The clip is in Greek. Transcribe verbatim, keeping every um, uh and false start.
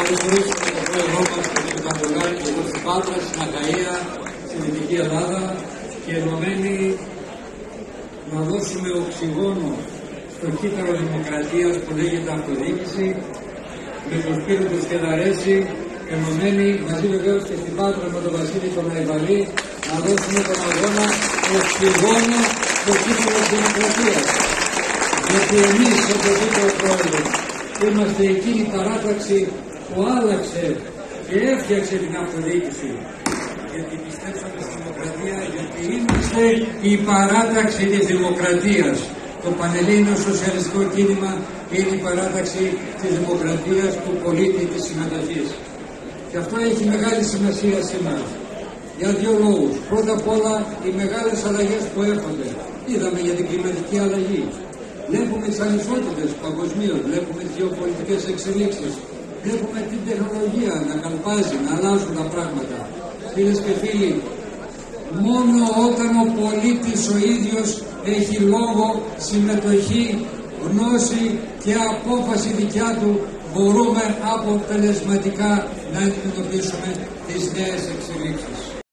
καλωσορίσουμε το πρόεδρό μας, τον κ. Καπουργάκη, εδώ στην Πάτρα, στην Αχαΐα, στη Δυτική Ελλάδα και ενωμένοι να δώσουμε οξυγόνο στο κύτταρο δημοκρατίας που λέγεται αυτοδιοίκηση, με τον Σπύρο του Σκεδαρέση, ενωμένοι μαζί βεβαίως και στην Πάτρα με τον Βασίλη τον Αϊβαλή, να δώσουμε τον αγώνα οξυγόνο στο κύτταρο της δημοκρατίας. Γιατί εμείς, όπως είπε ο πρόεδρος, είμαστε εκείνη η παράταξη που άλλαξε και έφτιαξε την αυτοδιοίκηση. Γιατί πιστέψαμε στη δημοκρατία, γιατί είμαστε η παράταξη της δημοκρατίας. Το Πανελλήνιο Σοσιαλιστικό Κίνημα είναι η παράταξη της δημοκρατίας του πολίτη της συμμετοχής. Και αυτό έχει μεγάλη σημασία σήμερα. Για δύο λόγους. Πρώτα απ' όλα, οι μεγάλες αλλαγές που έρχονται. Είδαμε για την κλιματική αλλαγή. Βλέπουμε τις ανισότητες παγκοσμίως, βλέπουμε τις γεωπολιτικές εξελίξεις, βλέπουμε την τεχνολογία να καλπάζει, να αλλάζουν τα πράγματα. Φίλες και φίλοι, μόνο όταν ο πολίτης ο ίδιος έχει λόγο, συμμετοχή, γνώση και απόφαση δικιά του, μπορούμε αποτελεσματικά να αντιμετωπίσουμε τις νέες εξελίξεις.